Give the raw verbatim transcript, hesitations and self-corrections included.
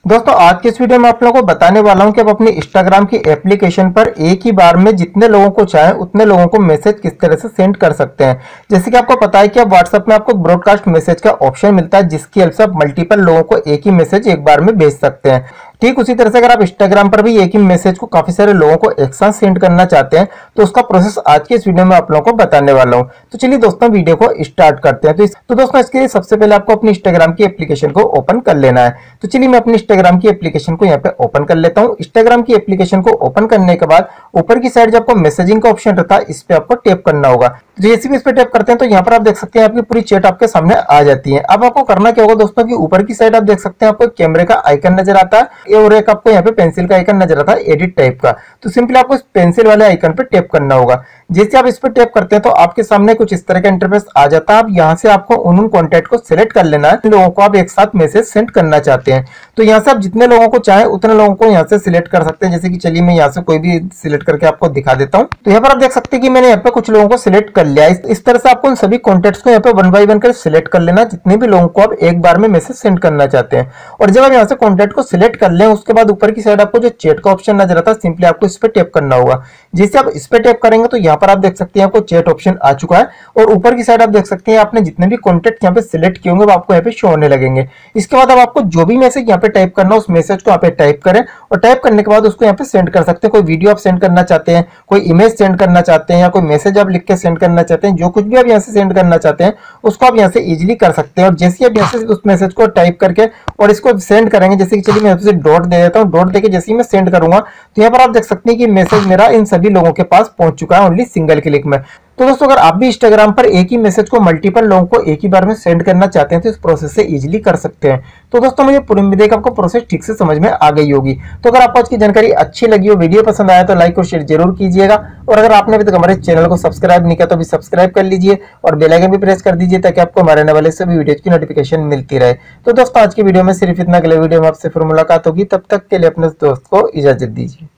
दोस्तों आज की इस वीडियो में आप लोगों को बताने वाला हूं कि आप अपनी इंस्टाग्राम की एप्लीकेशन पर एक ही बार में जितने लोगों को चाहें उतने लोगों को मैसेज किस तरह से सेंड कर सकते हैं। जैसे कि आपको पता है कि अब व्हाट्सएप में आपको ब्रॉडकास्ट मैसेज का ऑप्शन मिलता है, जिसकी हेल्प से आप मल्टीपल लोगों को एक ही मैसेज एक बार में भेज सकते हैं। ठीक उसी तरह से अगर आप इंस्टाग्राम पर भी एक ही मैसेज को काफी सारे लोगों को एक साथ सेंड करना चाहते हैं तो उसका प्रोसेस आज के इस वीडियो में आप लोगों को बताने वाला हूं। तो चलिए दोस्तों वीडियो को स्टार्ट करते हैं। तो, इस, तो दोस्तों इसके लिए सबसे पहले आपको अपनी इंस्टाग्राम की एप्लीकेशन को ओपन कर लेना है। तो चलिए मैं अपनी इंस्टाग्राम की एप्लीकेशन को यहाँ पे ओपन कर लेता हूँ। इंस्टाग्राम की एप्लीकेशन को ओपन करने के बाद ऊपर की साइड जो आपको मैसेजिंग का ऑप्शन रहता है इस पे आपको टैप करना होगा। जैसे भी इस पे टैप करते हैं तो यहाँ पर आप देख सकते हैं आपकी पूरी चैट आपके सामने आ जाती है। अब आपको करना क्या होगा दोस्तों की ऊपर की साइड आप देख सकते हैं आपको कैमरे का आइकन नजर आता है और एक आपको यहाँ पे पेंसिल का आइकन नजर आता है एडिट टाइप का। तो सिंपली आपको इस पेंसिल वाले आइकन पे टैप करना होगा। जैसे आप इस पे टैप करते हैं तो आपके सामने कुछ इस तरह का इंटरफेस आ जाता है। अब यहाँ से आपको उन उन कॉन्टैक्ट को सिलेक्ट कर लेना है लोगों को आप एक साथ मैसेज सेंड करना चाहते हैं। तो यहाँ से आप जितने लोगों को चाहे उतने लोगों को यहाँ से सिलेक्ट कर सकते हैं। जैसे कि चलिए मैं यहाँ से कोई भी सिलेक्ट करके आपको दिखा देता हूँ। तो यहाँ पर आप देख सकते हैं कि मैंने यहाँ पे कुछ लोगों को सिलेक्ट कर लिया। इस, इस तरह से आपको उन सभी कॉन्टैक्ट्स को यहाँ पे वन बाय वन कर सिलेक्ट कर लेना, जितने भी लोगों को आप एक बार में मैसेज सेंड करना चाहते हैं। और जब आप यहाँ से कॉन्टैक्ट को सिलेक्ट कर लें उसके बाद ऊपर की साइड आपको जो चैट का ऑप्शन नजर आता है सिंपली आपको इस पे टैप करना होगा। जैसे आप इस पे टैप करेंगे तो यहाँ पर आप देख सकते हैं आपको चैट ऑप्शन आ चुका है और ऊपर की साइड आप देख सकते हैं आपने जितने भी कॉन्टैक्ट यहाँ पे सिलेक्ट किए होंगे वो आपको यहाँ पे शो होने लगेंगे। इसके बाद अब आपको जो भी मैसेज यहाँ पे टाइप करना उस मैसेज को यहाँ पे टाइप करें और टाइप करने के बाद उसको यहाँ पे सेंड कर सकते हैं। कोई वीडियो आप सेंड करना चाहते हैं, कोई इमेज सेंड करना चाहते हैं या कोई मैसेज आप लिख के सेंड करना चाहते हैं, जो कुछ भी आप यहाँ से सेंड करना चाहते हैं उसको आप यहाँ से इजिली कर सकते हैं। और जैसे आप यहाँ से उस मैसेज को टाइप करके और इसको सेंड करेंगे, जैसे कि चलिए मैं यहाँ से डॉट दे देता हूँ, डॉट देके जैसे ही मैं सेंड करूंगा तो यहाँ पर आप देख सकते हैं कि मैसेज मेरा इन सभी लोगों के पास पहुंच चुका है ओनली सिंगल क्लिक में। तो दोस्तों अगर आप भी इंस्टाग्राम पर एक ही मैसेज को मल्टीपल लोगों को एक ही बार में सेंड करना चाहते हैं तो इस प्रोसेस से इजीली कर सकते हैं। तो दोस्तों मुझे पूरी उम्मीद है कि आपको प्रोसेस ठीक से समझ में आ गई होगी। तो अगर आपको आज की जानकारी अच्छी लगी हो, वीडियो पसंद आया तो लाइक और शेयर जरूर कीजिएगा। और अगर आपने अभी तक हमारे चैनल को सब्सक्राइब नहीं किया तो अभी सब्सक्राइब कर लीजिए और बेल आइकन भी प्रेस कर दीजिए ताकि आपको हमारे आने वाले सभी वीडियो की नोटिफिकेशन मिलती रहे। तो दोस्तों आज की वीडियो में सिर्फ इतना, अगले वीडियो में आपसे फिर मुलाकात होगी। तब तक के लिए अपने दोस्त को इजाजत दीजिए।